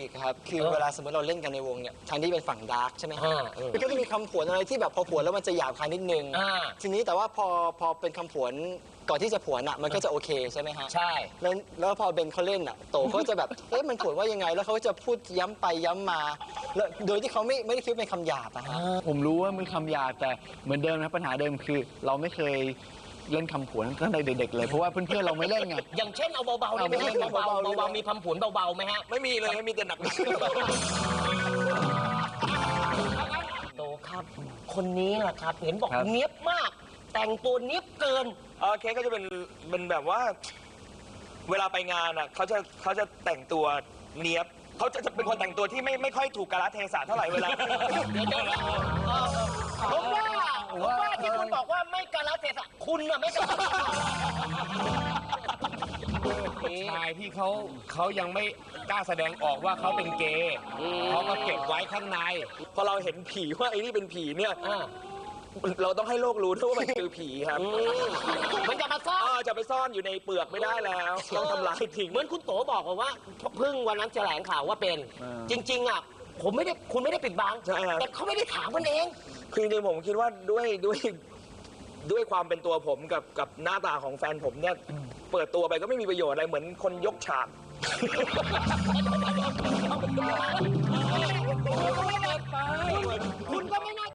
กครับคือเวลาสมมติเราเล่นกันในวงเนี่ยทางที่เป็นฝั่งดาร์กใช่ไหมฮะมันก็จะมีคำผวนอะไรที่แบบพอผวนแล้วมันจะหยาบคายนิดนึงทีนี้แต่ว่าพอเป็นคำผวนก่อนที่จะผวนอ่ะมันก็จะโอเคใช่ไหมฮะใช่แล้วพอเบนเขาเล่นอ่ะโตเขาจะแบบมันผวนว่ายังไงแล้วเขาจะพูดย้ำไปย้ำมาแล้วโดยที่เขาไม่ได้คิดเป็นคำหยาบอะฮะผมรู้ว่ามันคำหยาบแต่เหมือนเดิมนะปัญหาเดิมคือเราไม่เคยเล่นคำผวนตั้งแต่เด็กๆเลยเพราะว่าเพื่อนๆเราไม่เล่นไงอย่างเช่นเอาเบาๆได้ไหมเบาๆมีคำผวนเบาๆไหมฮะไม่มีเลยมีแต่หนักโตครับคนนี้แหละครับเห็นบอกเนี้ยบมากแต่งตัวเนี้ยบเกินเคก็จะเป็นแบบว่าเวลาไปงานอ่ะเขาจะแต่งตัวเนี้ยบเขาจะเป็นคนแต่งตัวที่ไม่ค่อยถูกกาลเทศะเท่าไหร่เวลาผมว่าที่คุณบอกว่าไม่กาลเทศะคุณน่ะไม่กาลชายที่เขายังไม่กล้าแสดงออกว่าเขาเป็นเกย์เขาก็เก็บไว้ข้างในพอเราเห็นผีว่าไอ้นี่เป็นผีเนี่ยเราต้องให้โลกรู้ด้วยว่ามันคือผีครับมันจะมาซ่อนจะไปซ่อนอยู่ในเปลือกไม่ได้แล้วต้องทำลายทิ้งเหมือนคุณโตบอกว่าเพิ่งวันนั้นแถลงข่าวว่าเป็นจริงๆอ่ะคุณไม่ได้ปิดบังแต่เขาไม่ได้ถามมันเองคือจริงๆผมคิดว่าด้วยความเป็นตัวผมกับหน้าตาของแฟนผมเนี่ยเปิดตัวไปก็ไม่มีประโยชน์อะไรเหมือนคนยกฉากคุณก็ไม่น่า